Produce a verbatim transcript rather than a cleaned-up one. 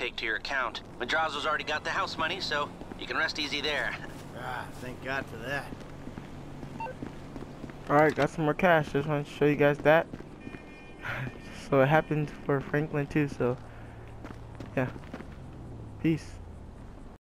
take to your account. Madrazo's already got the house money, so you can rest easy there. Ah, thank God for that. Alright, got some more cash. Just want to show you guys that. So it happened for Franklin too, so yeah. Peace.